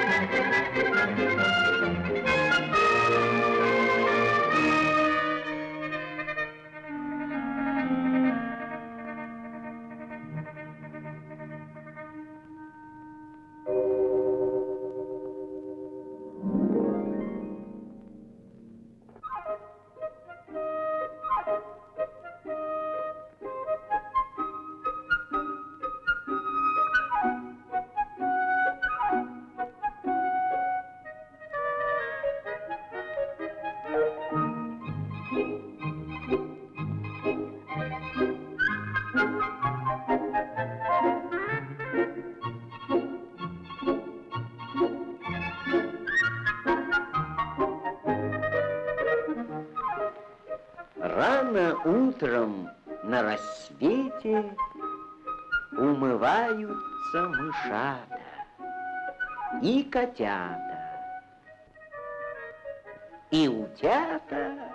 Рано утром на рассвете умываются мышата и котята, и утята,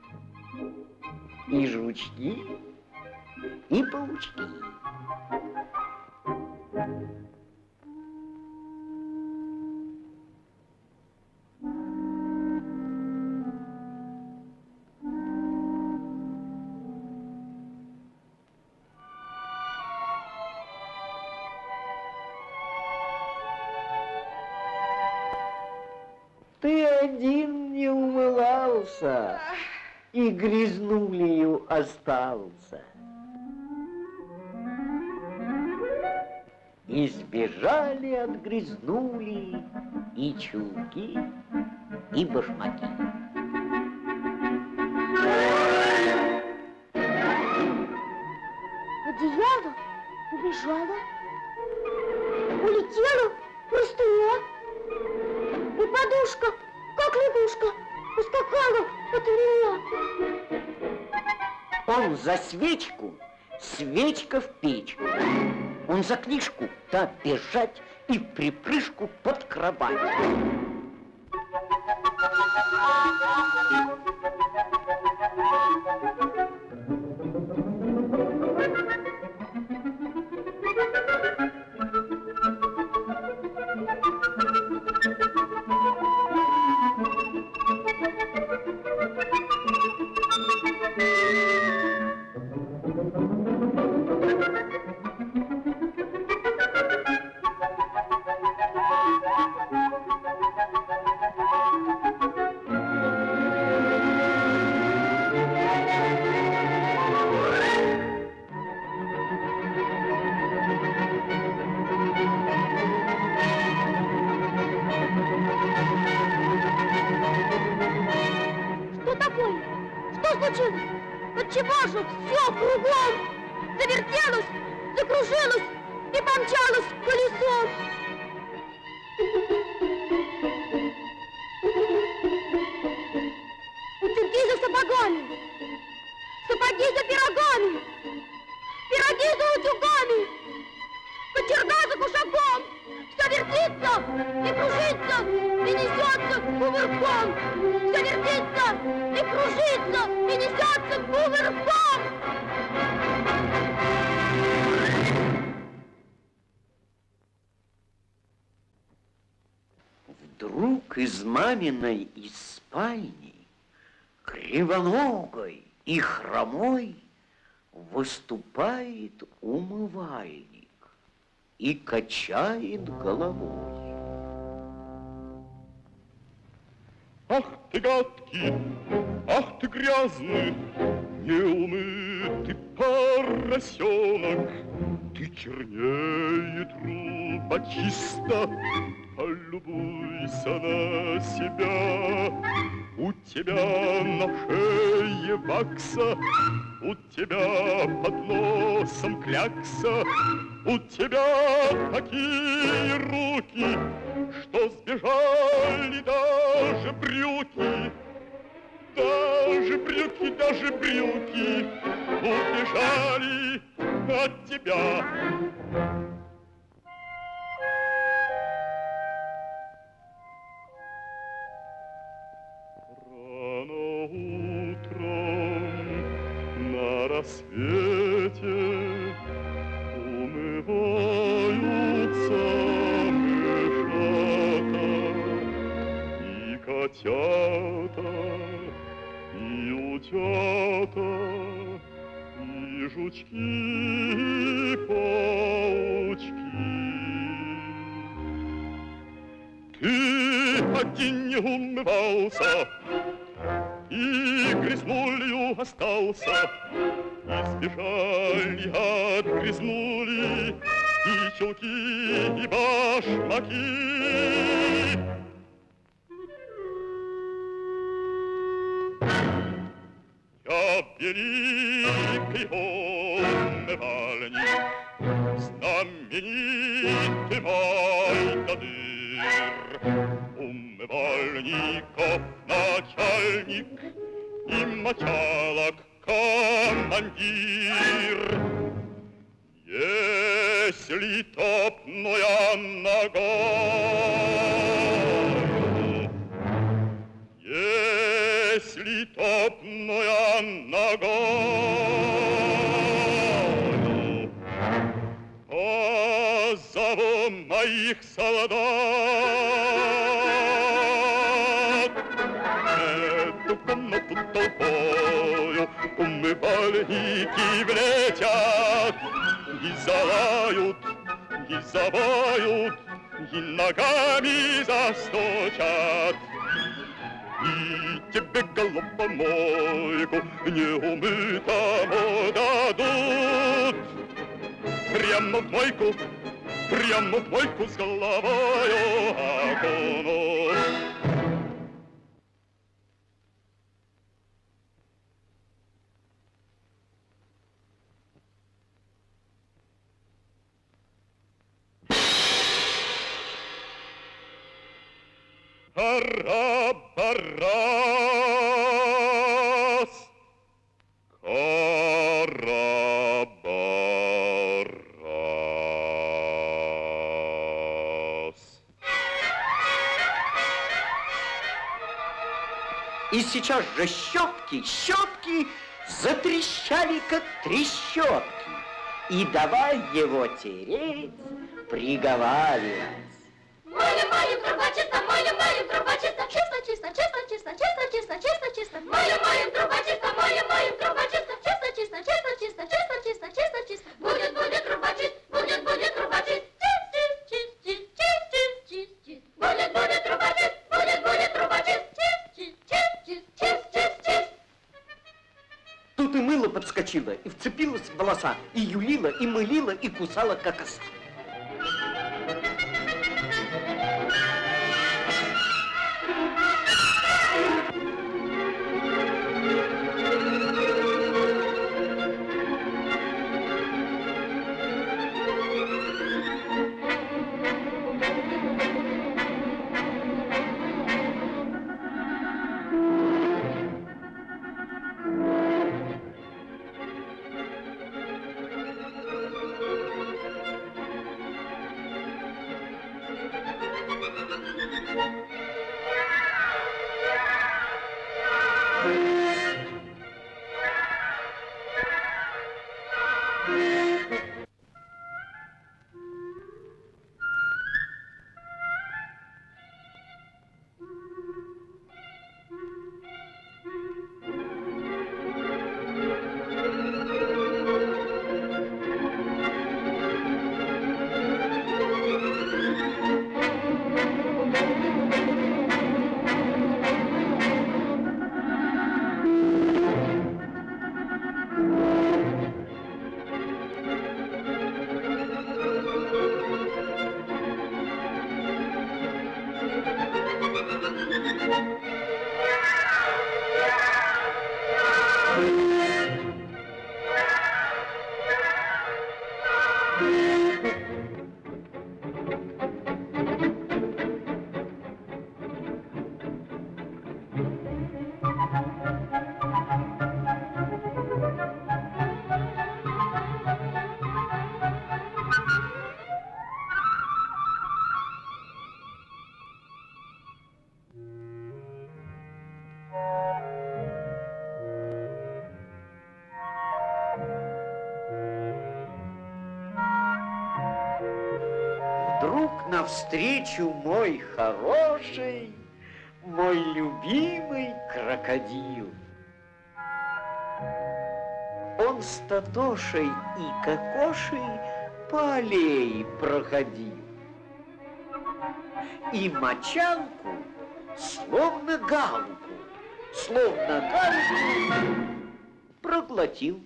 и жучки, и паучки. Ты один не умывался и грязнулею остался. Избежали от грязнули и чулки, и башмаки. Одеяло убежало, улетело простыня, и подушка, как лягушка, ускакала от меня. Он за свечку, свечка в печку. Он за книжку, та бежать и в припрыжку под кровать. Отчего же все кругом завертелось, закружилось и помчалось колесом? Утюги за сапогами, сапоги за пирогами, пироги за утюгами, кочерга за кушаком. Все вертится и кружится и несется кувырком. Все вертится и кружится и несется кувырком. Вдруг из маминой из спальни кривоногой и хромой выступает умывальник и качает головой. Ах ты гадкий, ах ты грязный, неумытый поросенок, ты чернее труба чисто, полюбуйся на себя. У тебя на шее вакса, у тебя под носом клякса, у тебя такие руки, что сбежали даже брюки. Даже брюки, даже брюки убежали от тебя. Рано утром на рассвете умываются мышата утята, и жучки, и паучки. Ты один не умывался, и грязнулью остался, и сбежали, отгрязнули и чулки, и башмаки. Я великий умывальник, знаменитый мой надыр, умывальников начальник и мочалок командир. Если топная ногою, если топная ногою, позову моих солдат. Эту комнату толпою умывальники влетят, и залают, и завоют, и ногами застучат. И тебе головомойку неумытому дадут. Прямо в мойку с головою окунут. Карабарас, Карабарас. И сейчас же щетки затрещали, как трещотки. И давай его тереть, приговаривать. Моем труба чисто, моем труба чисто, чисто, чисто, чисто, чисто, чисто, чисто, чисто, чисто. Моем труба чисто, моем труба чисто, чисто, чисто, чисто, чисто, чисто, чисто, чисто, чисто. Будет труба чист, будет труба чист, чист, чист, чист, чист, чист, чист. Будет труба чист, будет труба чист, чист, чист, чист, чист, чист, чист. Тут и мыло подскочило, и вцепилось в волоса, и юлило, и мылило, и кусало, как оса. Вдруг навстречу мой хороший, мой любимый крокодил. шел с Татошей и Кокошей по аллее проходил. И мочалку, словно галку, проглотил.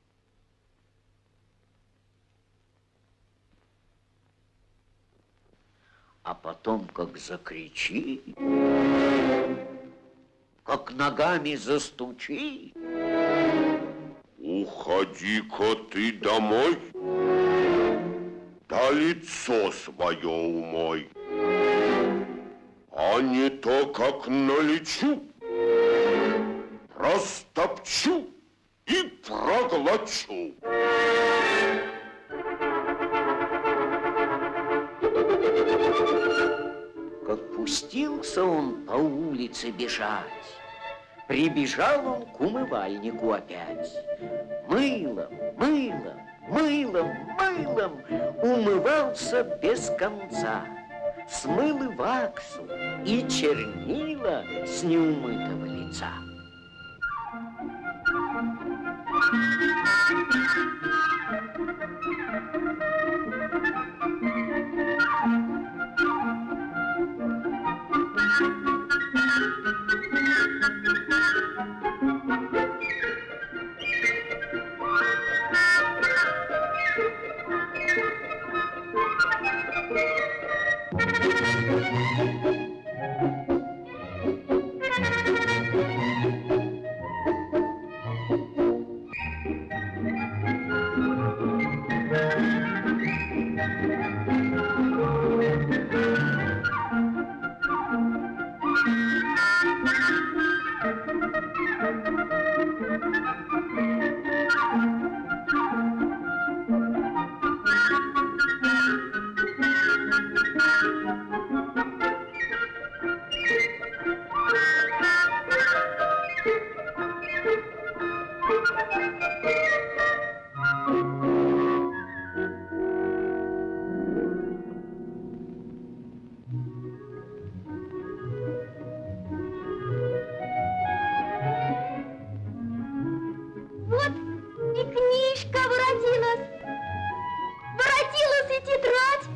А потом, как закричит, как ногами застучит. Уходи-ка ты домой, да лицо свое умой, а не то, как налечу, растопчу и проглочу. Как пустился он по улице бежать, прибежал он к умывальнику опять. Мылом, мылом, мылом, мылом умывался без конца. Смыл и ваксу, и чернила с неумытого лица. Вот и книжка воротилась. Воротилась и тетрадь.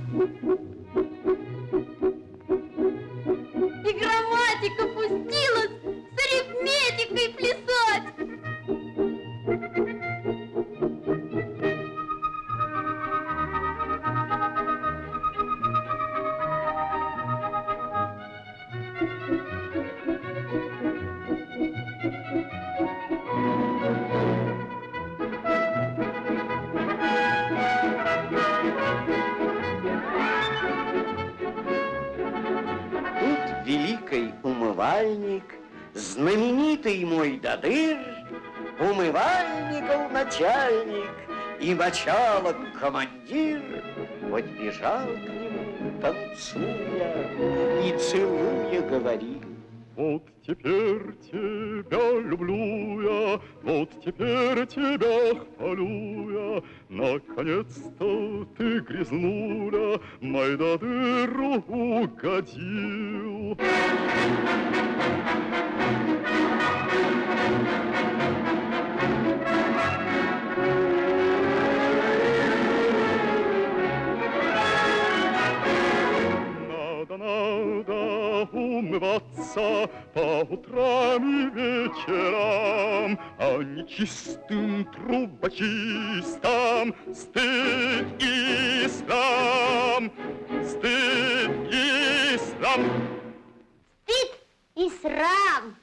И грамматика пустилась с арифметикой плясать. Великий умывальник, знаменитый мой Дадыр, умывальников начальник и мочалок командир, подбежал к нему, танцуя и целуя, говорил: вот теперь тебя люблю я, вот теперь тебя хвалю я, наконец-то ты, грязнуля, мой Дадыру угодил. Надо умываться по утрам и вечерам, а не чистым трубочистам. Стыд и срам, стыд и срам. Стыд и срам.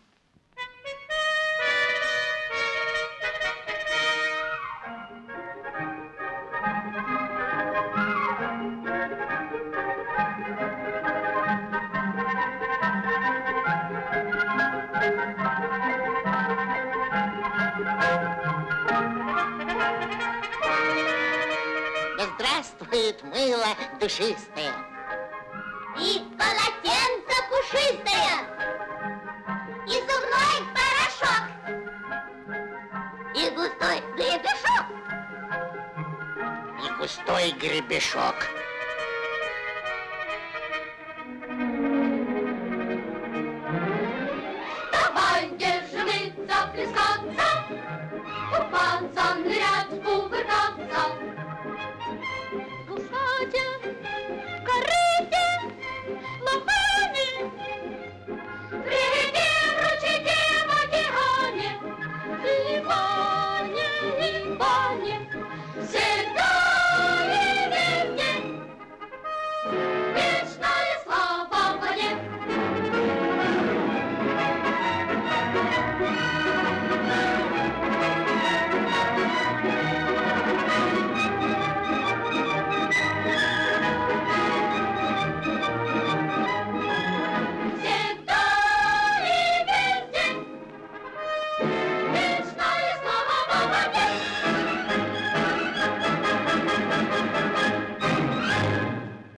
Да здравствует мыло душистое. И полотенце пушистое. И зубной порошок. И густой гребешок. И густой гребешок. Давай, держи, заплескаться, купаться, нырять. Володя.